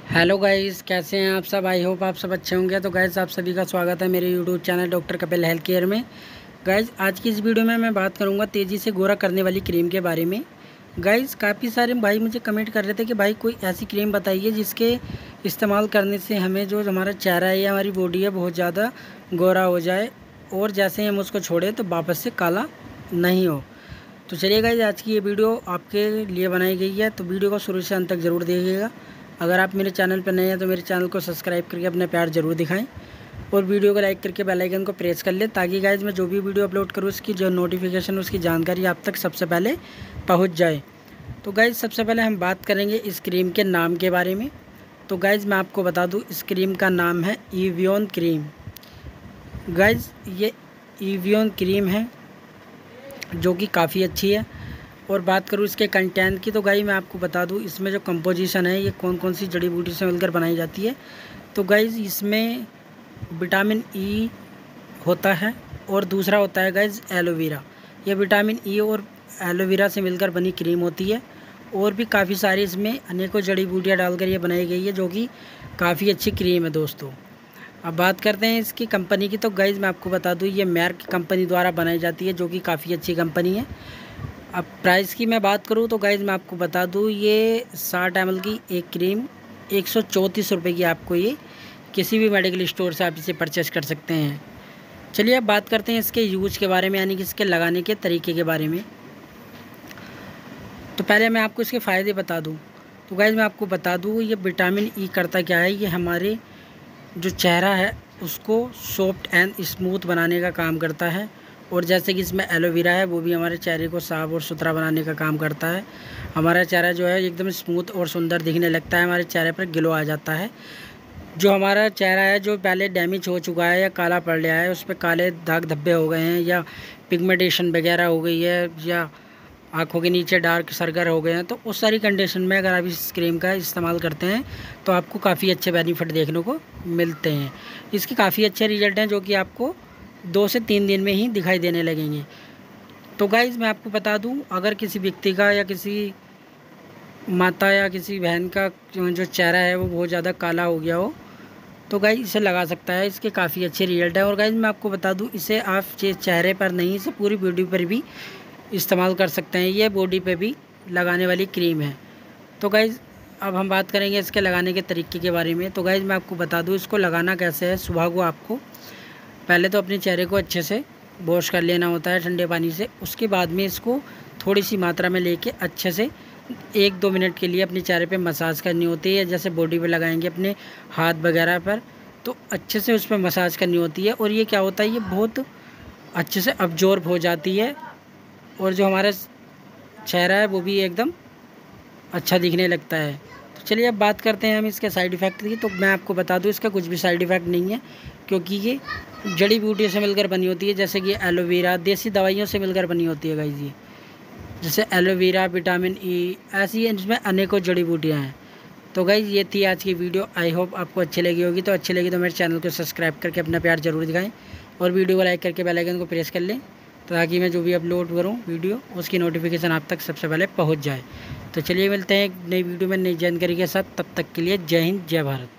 Hello guys, कैसे हैं आप सब। आई होप आप सब अच्छे होंगे। तो गाइस, आप सभी का स्वागत है मेरे YouTube channel doctor Kapil health care में। गाइस, आज की इस वीडियो में मैं बात करूंगा तेज़ी से गोरा करने वाली क्रीम के बारे में। गाइस, काफ़ी सारे भाई मुझे कमेंट कर रहे थे कि भाई कोई ऐसी क्रीम बताइए जिसके इस्तेमाल करने से हमें जो हमारा चेहरा है या हमारी बॉडी है बहुत ज़्यादा गोरा हो जाए और जैसे ही हम उसको छोड़ें तो वापस से काला नहीं हो। तो चलिए गाइस, आज की ये वीडियो आपके लिए बनाई गई है, तो वीडियो को शुरू से अंत तक ज़रूर देखिएगा। अगर आप मेरे चैनल पर नए हैं तो मेरे चैनल को सब्सक्राइब करके अपना प्यार ज़रूर दिखाएं और वीडियो को लाइक करके बेल आइकन को प्रेस कर लें, ताकि गाइस मैं जो भी वीडियो अपलोड करूँ उसकी जो नोटिफिकेशन उसकी जानकारी आप तक सबसे पहले पहुंच जाए। तो गाइस, सबसे पहले हम बात करेंगे इस क्रीम के नाम के बारे में। तो गाइस, मैं आपको बता दूँ, इस क्रीम का नाम है एवियन क्रीम। गाइस, ये एवियन क्रीम है जो कि काफ़ी अच्छी है। और बात करूँ इसके कंटेंट की, तो गाइस मैं आपको बता दूँ इसमें जो कंपोजिशन है ये कौन कौन सी जड़ी बूटी से मिलकर बनाई जाती है। तो गाइस, इसमें विटामिन ई होता है और दूसरा होता है गाइस एलोवेरा। ये विटामिन ई और एलोवेरा से मिलकर बनी क्रीम होती है और भी काफ़ी सारी इसमें अनेकों जड़ी बूटियाँ डालकर ये बनाई गई है, जो कि काफ़ी अच्छी क्रीम है दोस्तों। अब बात करते हैं इसकी कंपनी की। तो गाइस मैं आपको बता दूँ ये मैर्क कंपनी द्वारा बनाई जाती है, जो कि काफ़ी अच्छी कंपनी है। अब प्राइस की मैं बात करूँ तो गाइज़ मैं आपको बता दूँ ये 60 ml की एक क्रीम 134 रुपये की आपको ये किसी भी मेडिकल स्टोर से आप इसे परचेज़ कर सकते हैं। चलिए अब बात करते हैं इसके यूज के बारे में, यानी कि इसके लगाने के तरीके के बारे में। तो पहले मैं आपको इसके फ़ायदे बता दूँ। तो गाइज़ मैं आपको बता दूँ ये विटामिन ई करता क्या है, ये हमारे जो चेहरा है उसको सॉफ्ट एंड स्मूथ बनाने का काम करता है। और जैसे कि इसमें एलोवेरा है वो भी हमारे चेहरे को साफ और सुथरा बनाने का काम करता है। हमारा चेहरा जो है एकदम स्मूथ और सुंदर दिखने लगता है, हमारे चेहरे पर ग्लो आ जाता है। जो हमारा चेहरा है जो पहले डैमेज हो चुका है या काला पड़ गया है, उस पर काले दाग धब्बे हो गए हैं या पिगमेंटेशन वगैरह हो गई है या आँखों के नीचे डार्क सर्कल हो गए हैं, तो उस सारी कंडीशन में अगर आप इस क्रीम का इस्तेमाल करते हैं तो आपको काफ़ी अच्छे बेनिफिट देखने को मिलते हैं। इसके काफ़ी अच्छे रिजल्ट हैं जो कि आपको 2 से 3 दिन में ही दिखाई देने लगेंगे। तो गाइज़ मैं आपको बता दूं, अगर किसी व्यक्ति का या किसी माता या किसी बहन का जो चेहरा है वो बहुत ज़्यादा काला हो गया हो तो गाइज़ इसे लगा सकता है। इसके काफ़ी अच्छे रिजल्ट है। और गाइज़ मैं आपको बता दूं इसे आप चेहरे पर नहीं, इसे पूरी बॉडी पर भी इस्तेमाल कर सकते हैं। ये बॉडी पे भी लगाने वाली क्रीम है। तो गाइज़ अब हम बात करेंगे इसके लगाने के तरीके के बारे में। तो गाइज़ मैं आपको बता दूँ इसको लगाना कैसे है। सुबह को आपको पहले तो अपने चेहरे को अच्छे से वॉश कर लेना होता है ठंडे पानी से। उसके बाद में इसको थोड़ी सी मात्रा में लेके अच्छे से 1-2 मिनट के लिए अपने चेहरे पे मसाज करनी होती है। जैसे बॉडी पे लगाएंगे अपने हाथ वगैरह पर, तो अच्छे से उस पर मसाज करनी होती है। और ये क्या होता है, ये बहुत अच्छे से अब्जॉर्ब हो जाती है और जो हमारा चेहरा है वो भी एकदम अच्छा दिखने लगता है। तो चलिए अब बात करते हैं हम इसके साइड इफ़ेक्ट की। तो मैं आपको बता दूं इसका कुछ भी साइड इफ़ेक्ट नहीं है, क्योंकि ये जड़ी बूटियों से मिलकर बनी होती है। जैसे कि एलोवेरा देसी दवाइयों से मिलकर बनी होती है गाइस। ये जैसे एलोवेरा, विटामिन ई, ऐसी इसमें अनेकों जड़ी बूटियाँ हैं। तो गाइस ये थी आज की वीडियो। आई होप आपको अच्छी लगी होगी। तो अच्छी लगी तो मेरे चैनल को सब्सक्राइब करके अपना प्यार ज़रूर दिखाएँ और वीडियो को लाइक करके बेल आइकन को प्रेस कर लें, ताकि मैं जो भी अपलोड करूँ वीडियो उसकी नोटिफिकेशन आप तक सबसे पहले पहुँच जाए। तो चलिए मिलते हैं एक नई वीडियो में नई जानकारी के साथ। तब तक के लिए जय हिंद, जय भारत।